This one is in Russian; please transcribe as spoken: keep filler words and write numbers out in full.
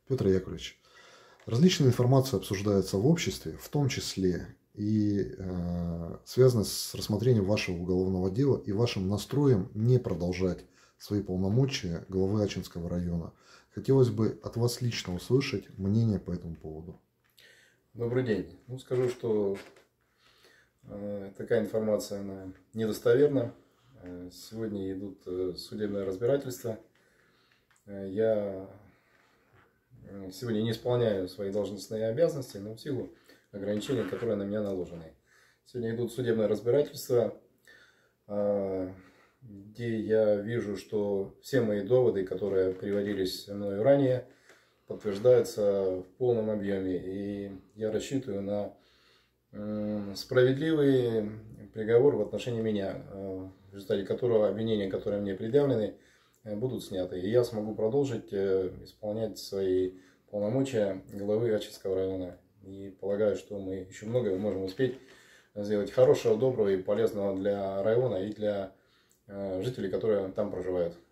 Петр Яковлевич, различная информация обсуждается в обществе, в том числе и э, связана с рассмотрением вашего уголовного дела и вашим настроем не продолжать свои полномочия главы Ачинского района. Хотелось бы от вас лично услышать мнение по этому поводу. Добрый день. Ну, скажу, что э, такая информация она недостоверна. Э, сегодня идут э, судебные разбирательства. Э, я сегодня не исполняю свои должностные обязанности, но в силу ограничений, которые на меня наложены. Сегодня идут судебные разбирательства, э, где я вижу, что все мои доводы, которые приводились мною ранее, подтверждаются в полном объеме. И я рассчитываю на справедливый приговор в отношении меня, в результате которого обвинения, которые мне предъявлены, будут сняты. И я смогу продолжить исполнять свои полномочия главы Ачинского района. И полагаю, что мы еще многое можем успеть сделать хорошего, доброго и полезного для района и для жителей, которые там проживают.